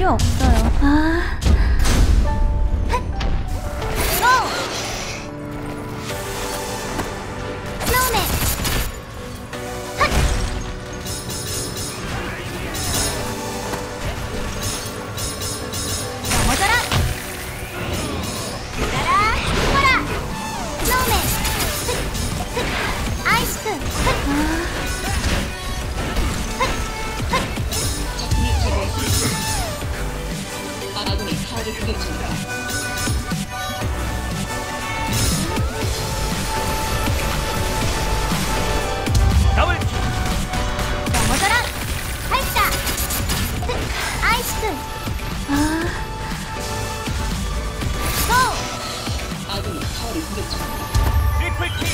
필요 없어요. 스노우맨. 넘어져라. 나라 죽어라. 스노우맨. 아이스크. 아군이 타워를 공격 중이다. 더블 넘어져라. 발사. 아이스크. 고. 아군이 타워를 공격 중이다. 트리플 킥.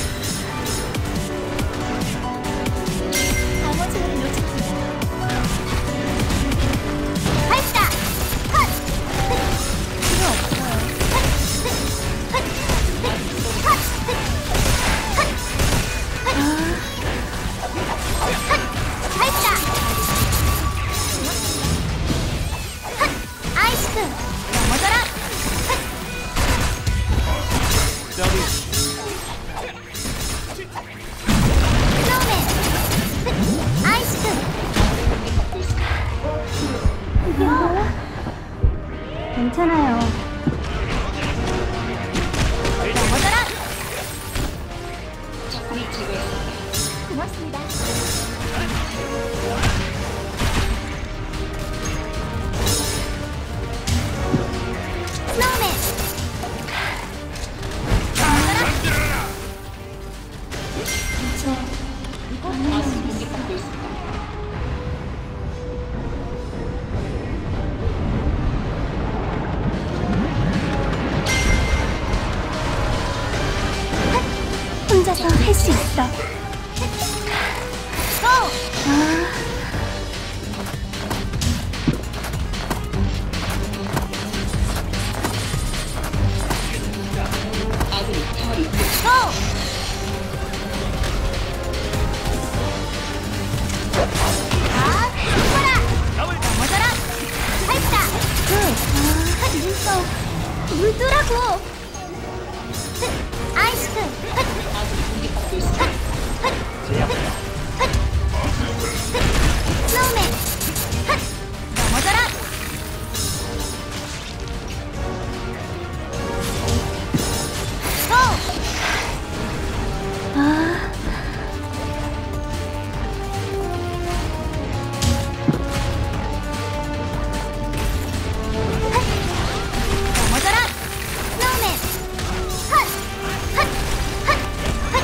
방어진을 놓쳤습니다. 발사. 컷. 필요 없어요. 발사. 아이스크. 넘어져라. 더블 스노우맨. 아이스크. 괜찮아요. 넘어져라. 적군을 제거했습니다. 고맙습니다. 스노우맨. 아군이 공격받고 있습니다. 혼자서 할 수 있어. 고. 아군이 타워를 공격 중이다. 고. 죽어라. 더블 넘어져라. 발사. 눈썹 울더라고. 아이스크. 아군이 공격받고 있습니다. 스노우맨. 넘어져라. 고. 넘어져라. 스노우맨. 컷. 컷. 컷. 컷.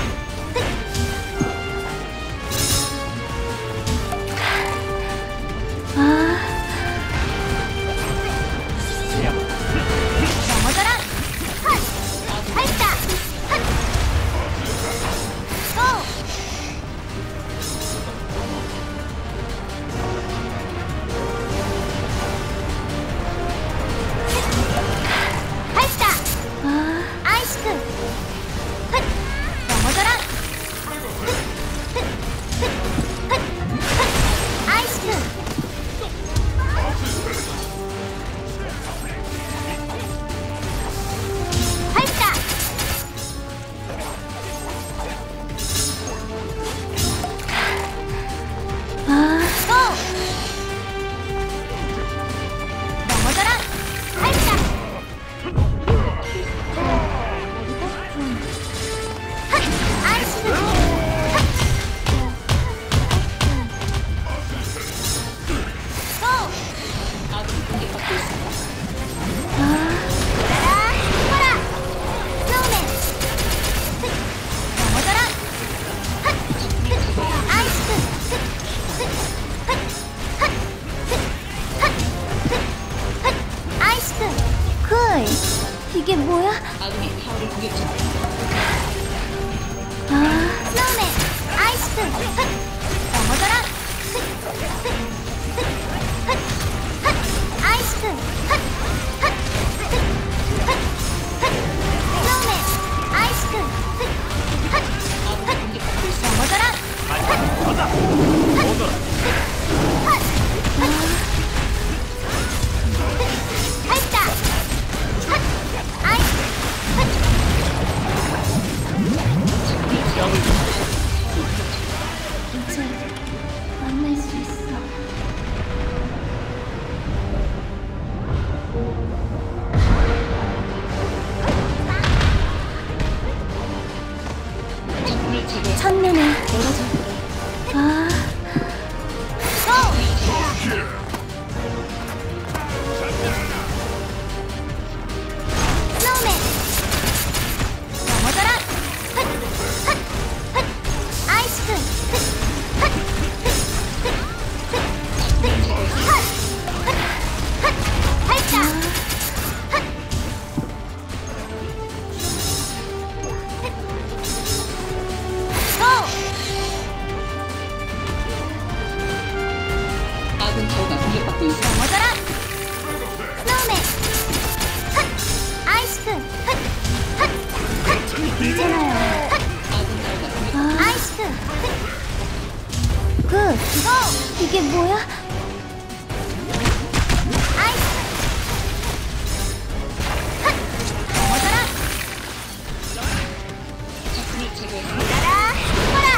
넘어져라. 컷. 발사. 컷. 고. 발사. 아이스크. 헛. 넘어져라. 아이스크. 발사. 고. 넘어져라. 발사. 헛. 아이스크. 헛. 고. 아군이 공격받고 있습니다. 나라 죽어라. 스노우맨. 넘어져라. 헛. 아이스크. 헛. 헛. 헛. 헛. 아이스크. 쿨. 이게 뭐야? 아군이 타워를 공격 중이다. 스노우맨. 아이스크. 헛. 넘어져라. 헛. 헛. 아이스크. 헛. 헛. 헛. 헛. 스노우맨. 아이스크. 헛. 헛. 아군이 공격받고 있습니다. 넘어져라. 간다. 오너라. 헛. 헛. 있습니다. 넘어져라. 스노우맨. 핫. 아이스크. 핫. 핫. 핫. 괜찮아요. 아군 타워가 공격. 아이스크. 굿. 고. 이게 뭐야? 아이스. 핫. 넘어져라. 적군을 제거했습니다. 가라. 죽어라.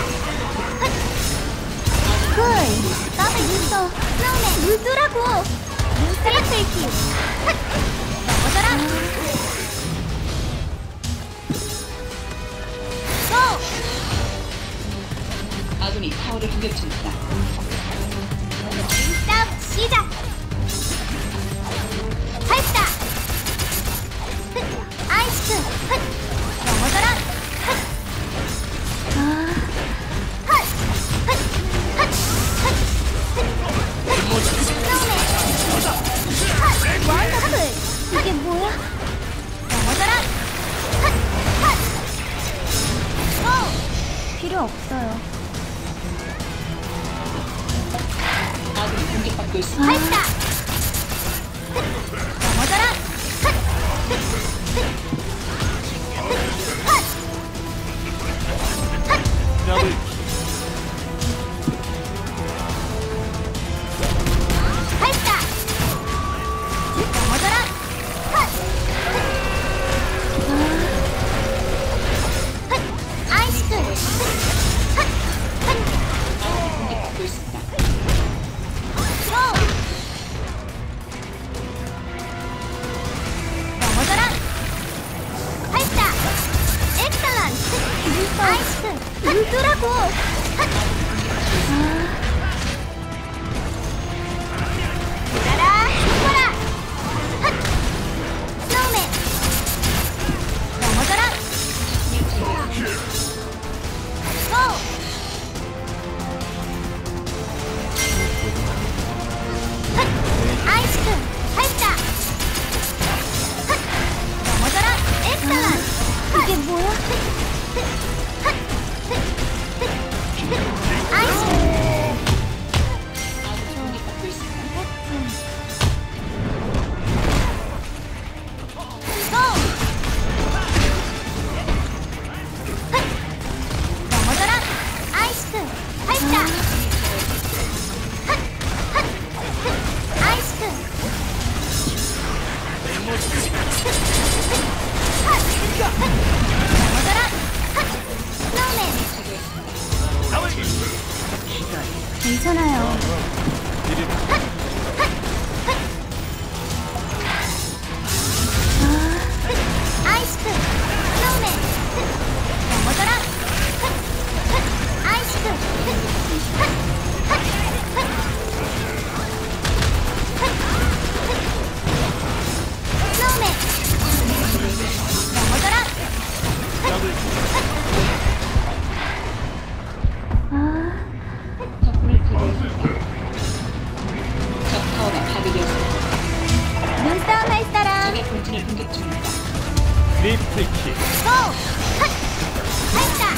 굿. 더블 눈떠. 스노우맨. 물 뜨라고. 트리플 킬. 핫. 넘어져라. 고. 아군이 타워를 공격 중입니다. 싸움 시작. 발사. 아이스크. 핫. 넘어져라. 핫. 아, 핫. 핫. 핫. 핫. 스노우맨. 핫. 원더풀. 이게 뭐야? 넘어져라. 핫. 핫. 고. 필요 없어요. 아군이 공격받고 있습니다. 발사. 넘어져라. 핫. 핫. 더블 발사. 넘어져라. 핫. 핫. 아이스크. 핫. 핫. 아군이 공격받고 있습니다. 고. 넘어져라. 발사. 엑셀런트. 아이스크. 물 뜨라고. 가라. 죽어라. 핫. 스노우맨. 넘어져라. 고. 핫. 아이스크. 발사. 핫. 넘어져라. 엑셀런트. 이게 뭐야? 아이스크. 아군이 공격받고 있습니다. 고! 핫! 넘어져라. 아이스크. 발사. 핫! 핫! 핫! 아이스크. 핫! 핫! 넘어져라. 핫! 스노우맨. 더블 괜찮아요. 아이스크. 스노우맨. 넘어져라. 핫! 핫! 아이스크. 핫! 핫! 핫! 스노우맨. 넘어져라. 적군을 제거했습니다. 적 타워가 파괴되었습니다. 눈싸움 할 사람. 적의 본진을 공격 중입니다. 트리플 킬. 고! 핫! 발사.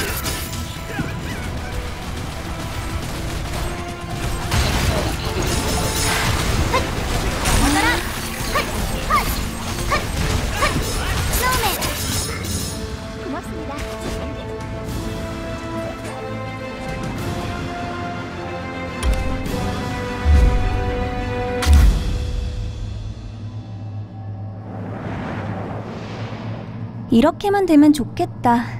적 타워가 파괴되었습니다. 넘어져라. 핫! 핫! 핫! 핫! 스노우맨. 고맙습니다. 이렇게만 되면 좋겠다.